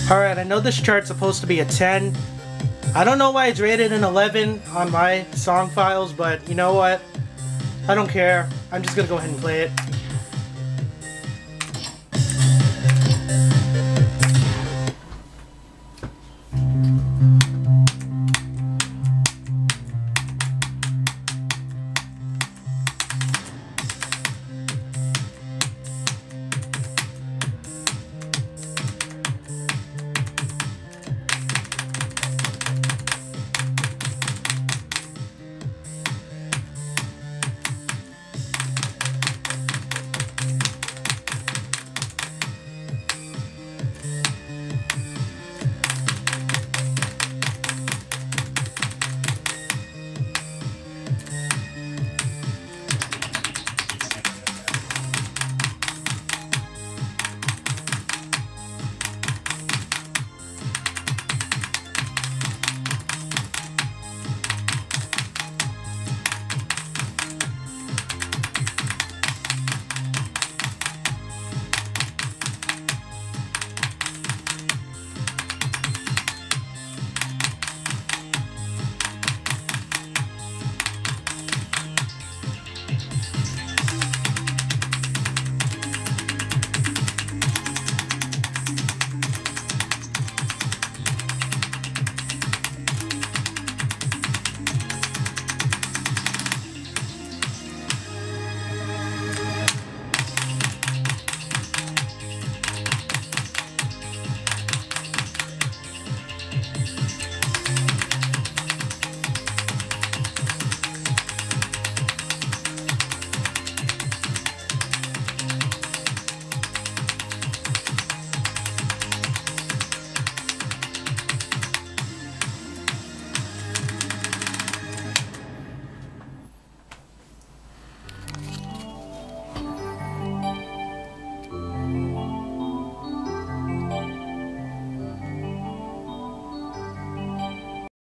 Alright, I know this chart's supposed to be a 10. I don't know why it's rated an 11 on my song files, but you know what? I don't care. I'm just gonna go ahead and play it.